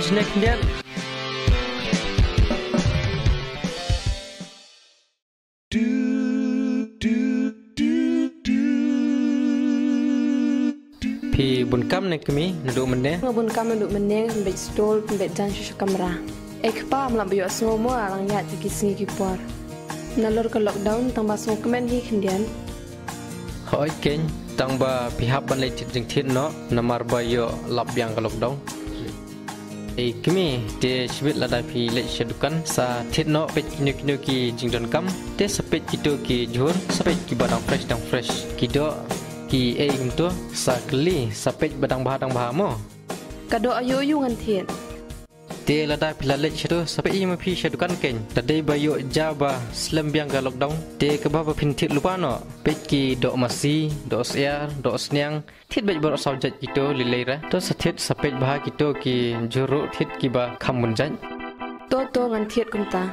snack dia. Pi bun kam nek kami nduk mende. Ngabun kam nduk mende mbek stol mbek jan shu kamera. Ekpa mlam biyo sngomo alang ya tiki singi kipor. Nalor ke lockdown tambah song kemen hi kendian. Hoi keng tangba pihak ban lei jing thin no namar ba yo lap yang ke lockdown. Kami de sibit lada pi lei sedukan sa thin no pet kinu ki jing don kam te sepet kito ki jur sepet ki badang fresh kido ki tu sa kli sepet badang bah mo. Kado ayu ngan thin. Te lada pilalet itu sampai ima pi sedukan ken tadai bayo jaba selembiang ga lockdown te kebaba pintit lupa no peki do masi do siar do sniang tit bej bor saujat gitu lileira to satit sampai bah gitu ki juru tit ki ba kamun jan to ngan tiet kumta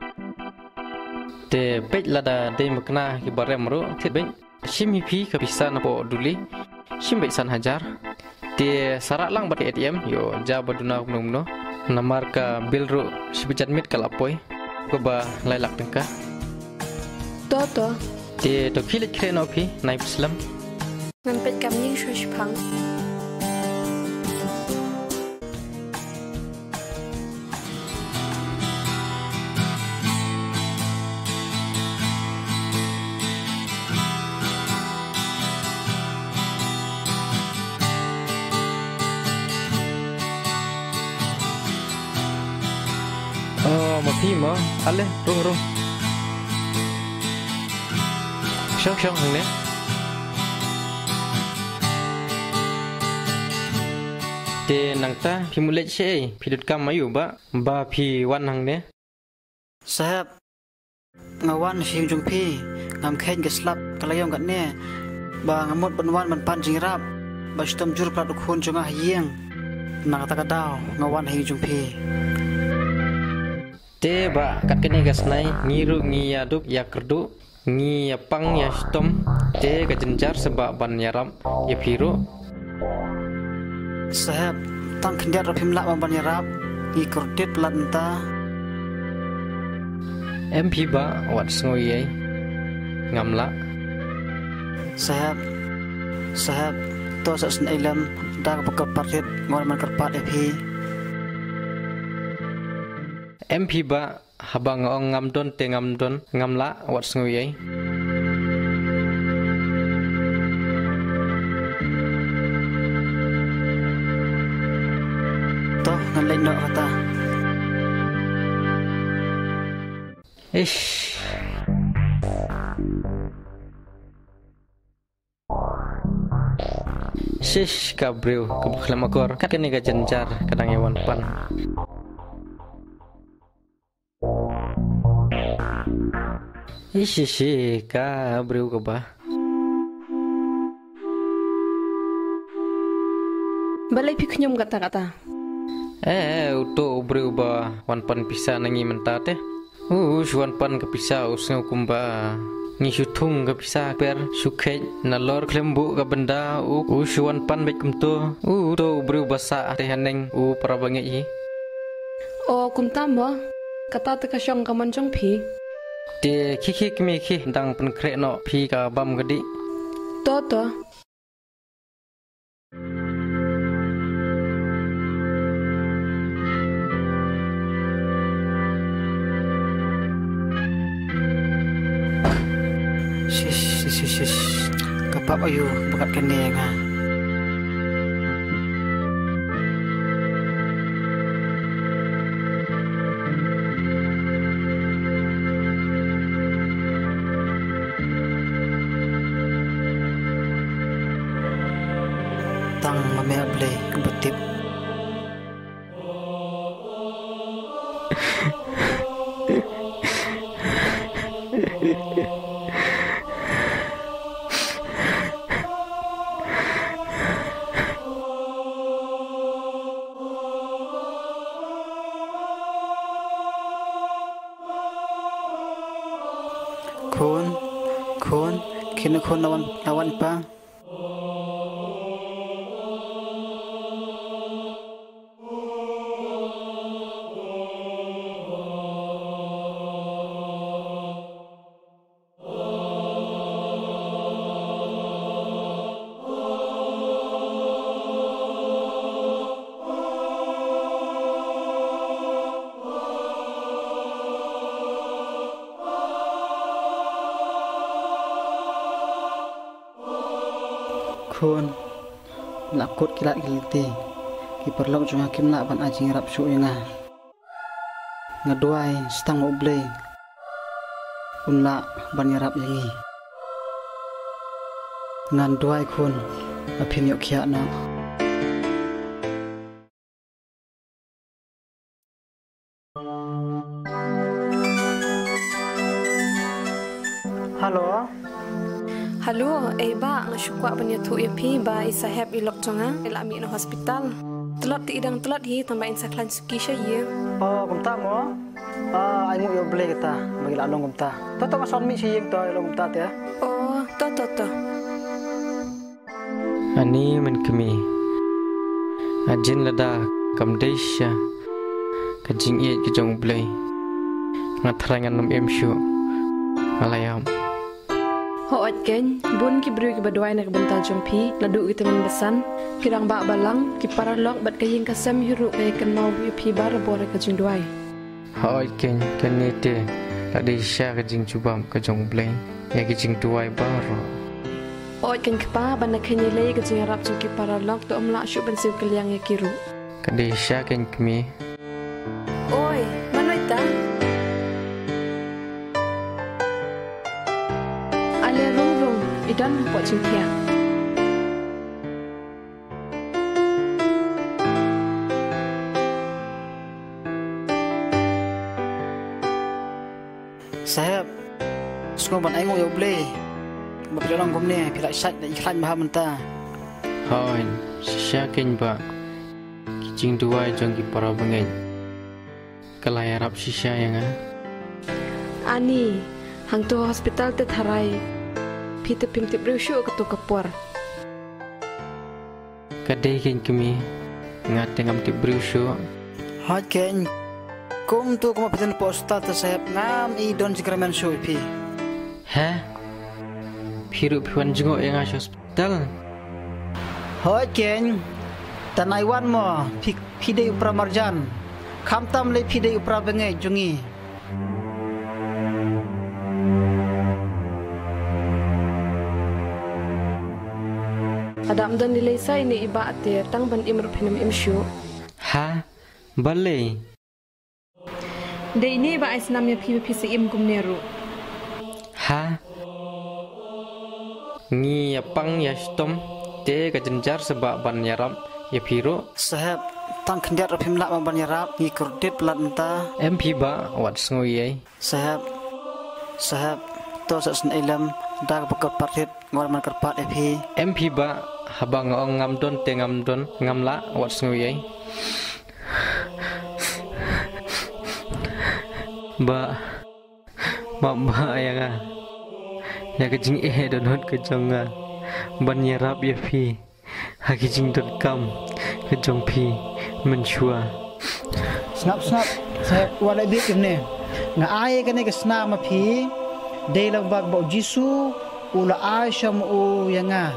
te bej lada de makna ki barem ro tit bej shimi pi ka bisa napo duli shim bej san hajar te sarak lang bat ATM yo jaba duna no namar ka bilru sibijan mit kalapoi ko ba lailak tengka to te to khilit kreno phi naip slam ngan pet kam ning shush phang Mapi mo, ale, rung. Syok ni. Te nangta pi mulet she, pi dut kam mayu ba pi wan hang ne. Sahab, ngawan si jung pi, ngam khen ke slap kalayong kat ne. Ba ngamut banwan man pan jingrap, ba stom jur plat khun jungah yeng. Nang kata kadau ngawan hi jung pi. Te ba kat kene gasnai ngiru ngi yaduk ya kerdu ngi ya pang ya stom te ka jenjar sebab ban yaram ya piru Sahab tang kendiat rapim lak ban yarap ngi kordit plat enta MP ba wat sngoy ngamla Sahab to sa sen ilam dak pakap parit ngor man karpat epi MP ba habang ong ngamdon te ngamdon ngamla wat sngoy to ngan lek no kata ish shish kabreu kebuklamakor kat kene ga jenjar kadang yawan pan Ishi ka breu ka ba balai pi knyum kata uto breu ba wan pan pisa nangi menta teh wan pan ka pisa usngu kumba ngi syutung ka pisa per sukhet nalor klembu ka benda wan pan bek kumto to breu basa teh haneng parabange i o kumtam mo kata te ka syong ka manjong pi te kiki kimi ki dang pen krek no pi ka bam gedi to shish kapap ayu bakat kene nga tang mamea blay kebetip khôn kini khôn lawan pa khôn là cốt kilat gilti ki perlu cuma kim la ban ajing rap su yang ngaduai stang oble unla ban yarap yangi ngan duai khôn là phim yok khia na halo Halo, ba ang syukwa banya tu yapi ba isahab ilok jonga ila mi no hospital. Telot ti idang telot hi tambah insaklan suki sya ye. oh kumta mo ai mu yo ble kita bagi la long kumta to mason mi siyeng to long kumta te Oh, to. Ani man kami ajin lada kamdesha kajing iet kejong blay ngatrangan nom emshu alayam Hoot ken, bun ki bru ki badwai nak bental jompi, ladu ki temen besan, kirang ba balang, ki paralok bat kaying kasam yuru kay kenau yupi bar bore ka jingdwai. Hoi ken kanete lada isya kajing cubam kejong blay ya kejing tuai baro Hoot ken kpa ban nak kenyelay ka jing arab jong ki paralok to amla syu ban siu kaliang ya kiru. kada isya ken kami Oi, manoy ta? Ale rong idan buat jingpia. sahab sko ban ai mu yo ble ba pelong kom ne pila sat da iklan ba menta hoi isya ken ba kejing tuai jong ki para bengen kalai arab sisya yang Ani, hang tu hospital te tharai. Pita pimtip rusyo ketu kepuar. kada ken kami ngate ngam ti brusho hot ken kum tu kuma pitan posta ta sahab ngam I don sikramen show pi ha phiru phiwan jingo yang hospital hot ken tanaiwan mo pide upra marjan khamtam le pide upra benge jungi Adam dan nilai sa ini iba atir tang ban imru pinam imsyu. ha balai De ini iba ais namnya PVP si im kumneru. ha ngi yapang ya stom te kajenjar sebab ban yarap ya phiru sahab tang khendiat rapim la ban yarap ni kurdit plat menta MP ba wat ngoi ai sahab to sa sen elam da pakat partit ngor man karpat epi MP ba habang ngam don te ngam don ngam la wat ngoi ai ba yang ya kejing don hot kejong ban yarap ya phi ha kejing don kam kejong phi menshua snap sahab wala bik ne nga ai kane ke sna ma phi de lang bag ba jisu ula aisha mu yanga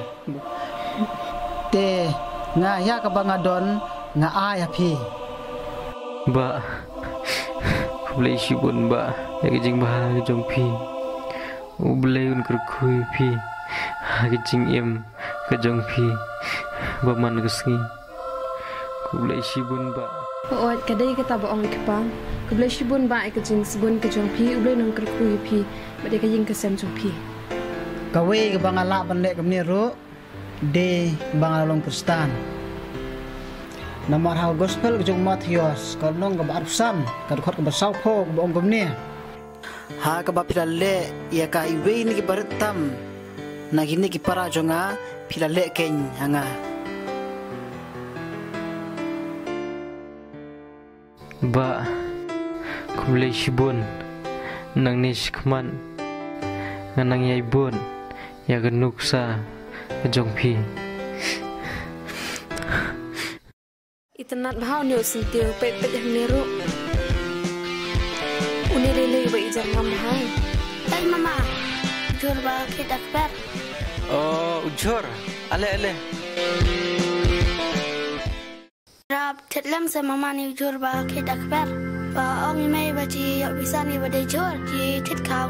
te nga ya ka bangadon nga ai phi ba boleh sibun ba ya kejing bah kejong phi boleh un kerkui phi ha kejing em kejong phi ba man kesngi boleh sibun ba Hoot kadai kita boong kepang. Kublai shibun ba ikajing sibun kejong pi ublai nang kerkui pi bade kaying kesem jong pi. kawe ke bangala ban le kamni ro de bangalong kristan namar ha gospel ke jong Matius kalong ke barsan kad khot ke basau pho ke bong kamni ha ka ba pilale ya ka iwe ni ke baratam nagini ki para jonga pilale ken hanga ba kumlay sibun nang nishkman nang yaibun ya genuksa kejong pi Itanat bahau ni usintil pet yang neru. Uni lele ba ijar ngam bahau. Hey mama, jur ba kita per. oh ujur ale Rap tetlam sa mama ni jur ba kita per. Ba om mai ba ji yok bisa ni ba de jur ji tit kau.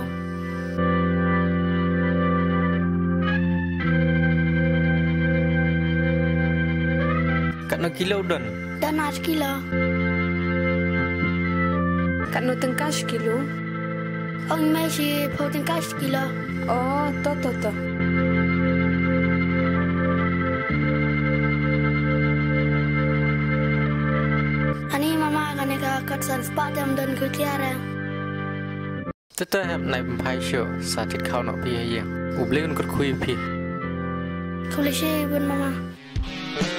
kat no kilo don. Dan 8 kilo. Kat no tengkas kilo. Ong mai si po tengkas kilo. Oh, to. Ani mama kan ka kat san spa tem don ku tiara. Teta hab nai pampai syo sa tit khau no pi yang. Uble un kut khui pi. Ku le she bun mama.